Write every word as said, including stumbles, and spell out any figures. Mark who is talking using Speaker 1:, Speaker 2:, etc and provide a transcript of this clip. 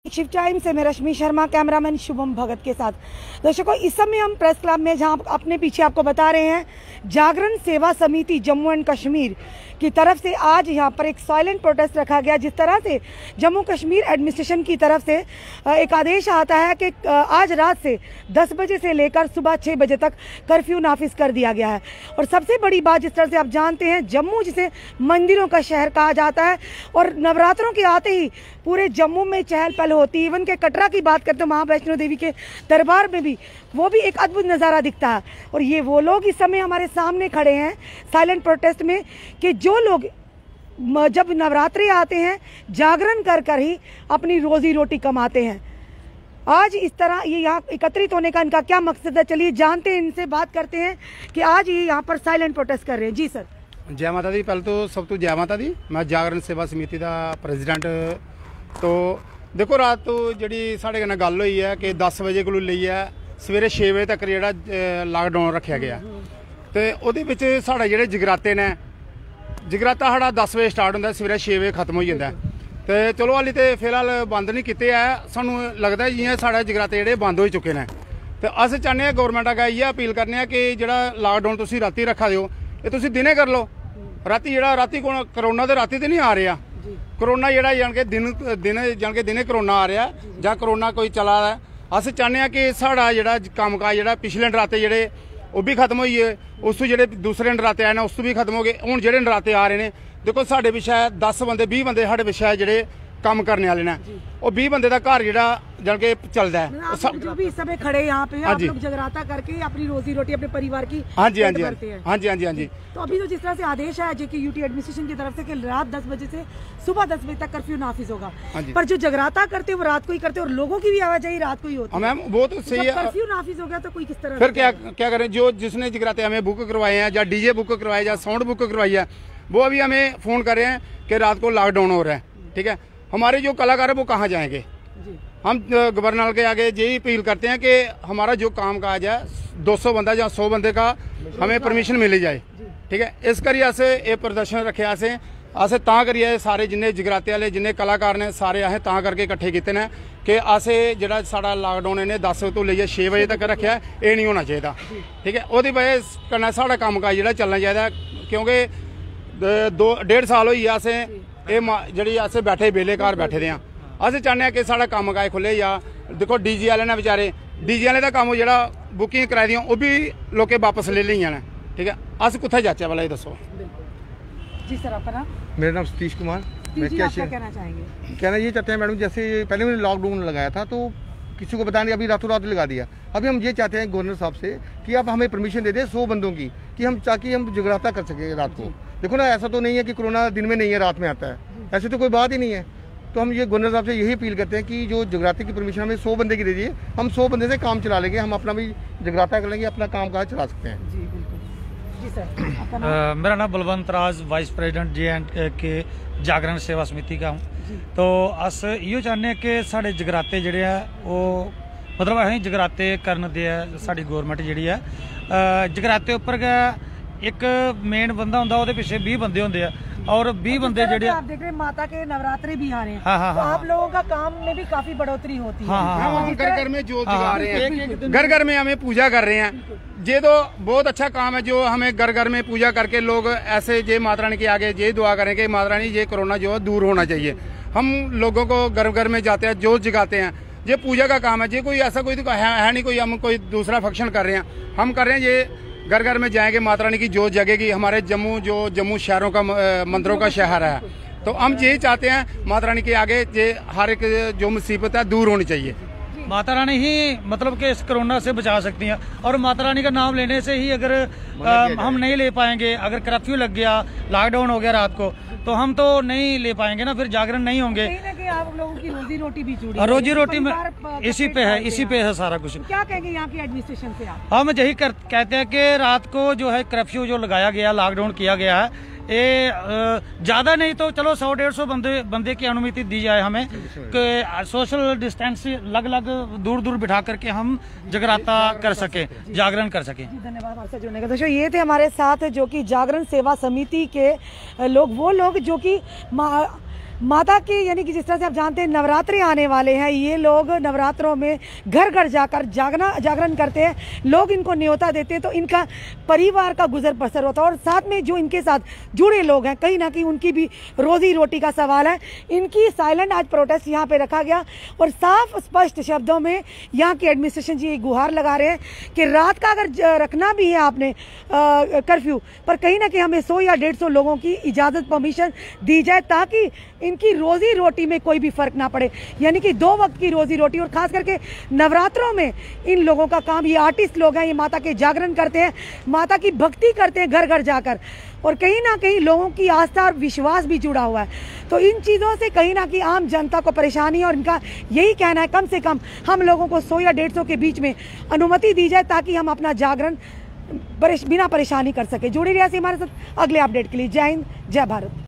Speaker 1: Shiv time से मैं Rashmi Sharma, cameraman Shubham Bhagat के साथ। दर्शकों, इस समय हम प्रेस क्लब में, जहां अपने पीछे आपको बता रहे हैं, जागरण सेवा समिति जम्मू एंड कश्मीर की तरफ से आज यहां पर एक साइलेंट प्रोटेस्ट रखा गया। जिस तरह से जम्मू कश्मीर एडमिनिस्ट्रेशन की तरफ से एक आदेश आता है कि आज रात से दस बजे से लेकर सुबह छः बजे तक कर्फ्यू नाफिज कर दिया गया है। और सबसे बड़ी बात, जिस तरह से आप जानते हैं, जम्मू जिसे मंदिरों का शहर कहा जाता है और नवरात्रों के आते ही पूरे जम्मू में चहल पहल होती है। इवन के कटरा की बात करते हैं, वहाँ वैष्णो देवी के दरबार में भी वो भी एक अद्भुत नज़ारा दिखता है। और ये वो लोग इस समय हमारे सामने खड़े हैं साइलेंट प्रोटेस्ट में, कि जो लोग जब नवरात्रि आते हैं जागरण कर कर ही अपनी रोजी रोटी कमाते हैं। आज इस तरह ये यहाँ एकत्रित होने का इनका क्या मकसद है, चलिए जानते हैं, इनसे बात करते हैं कि आज ये यहाँ पर साइलेंट प्रोटेस्ट कर रहे हैं। जी सर।
Speaker 2: जय माता दी। पहले तो सब तो जय माता दी। मैं जागरण सेवा समिति का प्रेजिडेंट। तो देखो, रात तो जी साढ़े कन्नै गल हुई है कि दस बजे को लेइयै सवेरे छे बजे तक जो लाकडाउन रखा गया, तो वो साढ़े जोड़े जगराते ने, जगराता साढ़ा दस बजे स्टार्ट होंगे, सवेरे छे बजे खत्म हो जाता है। तो चलो हाली तो फिलहाल बंद नहीं किए है, सानू लगता है जियां साढ़े जगराते जोड़े बंद हो चुके हैं। तो अस चाहते हैं गौरमेंट अगर इयै अपील करने कि जोड़ा लाकडाउन तुम राती रखा दो, ये तुम दिने कर लो। राती जो राती करोना तो राती तो नहीं आ रहा, करोना जोड़ा जान के दिन दिन जान के दिने करोना आ रहा या करोना कोई चला रहा है। अस चाहते हैं कि साढ़ा जोड़ा कम काज जो पिछले नराते जोड़े वो भी खत्म हो गए, उस जो दूसरे नराते आए हैं उस भी खत्म हो गए। हुण जो नराते आ रहे हैं, देखो साढ़े पिछे दस बंदे बीह बंदे साढ़े पिछे जोड़े काम करने वाले हैं, और बीह बंदे का घर जो जान के चलता है।
Speaker 1: जो भी इस समय खड़े यहाँ पे आप लोग जगराता करके अपनी रोजी रोटी अपने परिवार की
Speaker 2: हाँ जी हाँ जी हाँ जी हाँ जी हाँ जी।
Speaker 1: तो अभी तो जिस तरह से आदेश है जेके यूटी एडमिनिस्ट्रेशन की तरफ से कि रात दस बजे से सुबह दस बजे तक कर्फ्यू नाफिज होगा, पर जो जगराता करते हैं वो रात को ही करते हैं और लोगों की भी आवाजाही रात को ही होती है।
Speaker 2: मैम वो तो सही है,
Speaker 1: कर्फ्यू नाफिज हो गया तो कोई किस तरह
Speaker 2: फिर क्या क्या करें। जो जिसने जगराते हमें बुक करवाए हैं या डीजे बुक करवाए या साउंड बुक करवाई है, वो अभी हमें फोन कर रहे हैं कि रात को लॉकडाउन हो रहा है। ठीक है, हमारे जो कलाकार है वो कहाँ जाएंगे। हम गवर्नर के आगे यही अपील करते हैं कि हमारा जो काम काज है दो सौ बंदा या सौ बंदे का हमें परमिशन मिली जाए। ठीक है, इस करिए अस ये प्रदर्शन रखे असें अस तां करिए सारे जिन्ने जगराते वाले जिन्ने कलाकार ने सारे असें तां करके इकट्ठे कीते ने कि असें जेह्ड़ा साढ़ा लॉकडाउन इन्हें दस तो लेइयै छे बजे तक रखेआ, ये नहीं होना चाहिए। ठीक है, ओह्दी वजह कन्नै साढ़ा कम्म काज जेह्ड़ा चलना चाहिए, क्योंकि दो डेढ़ साल होई असें ये जी अस बैठे बेले घर बैठे दे हैं। अस चाहते हैं कि साढ़ा कम्म काज खुले। या देखो डीजे वाले ने बेचारे डीजे वाले का कम्म जो बुकिंग कराई दियां वो भी लोकें वापस ले लिया ने। ठीक है, अस कुत्थे जाचे वाला ये दसो।
Speaker 1: जी सर, आपका नाम?
Speaker 3: मेरा नाम सतीश कुमार। मैं
Speaker 1: क्या कहना चाहेंगे?
Speaker 3: कहना ये चाहते हैं मैडम, जैसे पहले मैंने लॉकडाउन लगाया था तो किसी को पता नहीं, अभी रातों रात लगा दिया। अभी हम ये चाहते हैं गवर्नर साहब से कि आप हमें परमिशन दे दें सौ बंदों की, कि हम ताकि हम जगराता कर सकें रात को। देखो ना, ऐसा तो नहीं है कि कोरोना दिन में नहीं है रात में आता है, ऐसे तो कोई बात ही नहीं है। तो हम ये गवर्नर साहब से यही अपील करते हैं कि जो जगराते की परमिशन हमें सौ बंदे की दे दीजिए, हम सौ बंदे से काम चला लेंगे, हम अपना भी जगराता कर लेंगे, अपना काम काज चला सकते हैं।
Speaker 1: जी बिल्कुल। जी सर,
Speaker 4: आ, मेरा नाम Balwant Raj, vice president J and K Jagran सेवा समिति का हूँ। तो अस इो चाहते हैं कि साढ़े जगराते जोड़े है वो मतलब अं जगराते करन दे साड़ी गौरमेंट जी है। जगराते उपर एक मेन बंदा होंदा, ओहदे पिछे बीस बंदे होंदे आ और बीस बंदे जेडे
Speaker 1: आप देख रहे हैं माता के नवरात्रे भी आ रहे हैं।
Speaker 4: हाँ, हाँ,
Speaker 1: तो
Speaker 4: हाँ,
Speaker 1: आप लोगों का काम में भी काफी बढ़ोतरी होती है।
Speaker 4: हाँ, हाँ,
Speaker 2: हाँ, घर घर में जोत जगा रहे हैं, घर घर में हमें पूजा कर रहे हैं। ये तो बहुत अच्छा काम है जो हमें घर घर में पूजा करके लोग ऐसे जे माता रानी के आगे ये दुआ करें कि माता रानी ये कोरोना जो है दूर होना चाहिए। हम लोगों को घर घर में जाते हैं, जोत जगाते हैं, ये पूजा का काम है। ये कोई ऐसा कोई है, है नहीं कोई हम कोई दूसरा फंक्शन कर रहे हैं, हम कर रहे हैं ये घर घर में जाएंगे, माता रानी की जोत जगेगी। हमारे जम्मू जो जम्मू शहरों का मंदिरों का शहर है, तो हम यही चाहते हैं माता रानी के आगे ये हर एक जो मुसीबत है दूर होनी चाहिए।
Speaker 4: माता रानी ही मतलब कि इस कोरोना से बचा सकती हैं, और माता रानी का नाम लेने से ही अगर आ, हम नहीं ले पाएंगे, अगर कर्फ्यू लग गया, लॉकडाउन हो गया रात को, तो हम तो नहीं ले पाएंगे ना, फिर जागरण नहीं होंगे।
Speaker 1: कहीं ना कहीं आप लोगों की रोजी रोटी भी जुड़ी है,
Speaker 4: रोजी रोटी में इसी पे है, इसी पे है सारा कुछ।
Speaker 1: क्या कहेंगे यहाँ की एडमिनिस्ट्रेशन से आप?
Speaker 4: हम यही कर, कहते हैं कि रात को जो है कर्फ्यू जो लगाया गया, लॉकडाउन किया गया है, ये ज़्यादा नहीं तो चलो सौ डेढ़ सौ बंदे बंदे की अनुमति दी जाए हमें, कि सोशल डिस्टेंस अलग अलग दूर दूर बिठा करके हम जगराता कर सके, जागरण कर सके।
Speaker 1: धन्यवाद हमारे साथ जुड़ने का। दोस्तों, ये थे हमारे साथ जो कि जागरण सेवा समिति के लोग, वो लोग जो कि माता की यानी कि जिस तरह से आप जानते हैं नवरात्रि आने वाले हैं, ये लोग नवरात्रों में घर घर जाकर जागना जागरण करते हैं, लोग इनको न्योता देते हैं, तो इनका परिवार का गुजर बसर होता है। और साथ में जो इनके साथ जुड़े लोग हैं, कहीं ना कहीं उनकी भी रोजी रोटी का सवाल है। इनकी साइलेंट आज प्रोटेस्ट यहाँ पे रखा गया और साफ स्पष्ट शब्दों में यहाँ के एडमिनिस्ट्रेशन जी गुहार लगा रहे हैं कि रात का अगर रखना भी है आपने कर्फ्यू, पर कहीं ना कहीं हमें सौ या डेढ़ सौ लोगों की इजाजत परमिशन दी जाए ताकि इनकी रोजी रोटी में कोई भी फर्क ना पड़े, यानी कि दो वक्त की रोजी रोटी। और खास करके नवरात्रों में इन लोगों का काम, ये आर्टिस्ट लोग हैं, ये माता के जागरण करते हैं, माता की भक्ति करते हैं घर घर जाकर, और कहीं ना कहीं लोगों की आस्था और विश्वास भी जुड़ा हुआ है। तो इन चीज़ों से कहीं ना कहीं आम जनता को परेशानी है और इनका यही कहना है कम से कम हम लोगों को सौ या डेढ़ सौ के बीच में अनुमति दी जाए ताकि हम अपना जागरण बिना परेशानी कर सके। जुड़ी रहिए हमारे साथ अगले अपडेट के लिए। जय हिंद, जय भारत।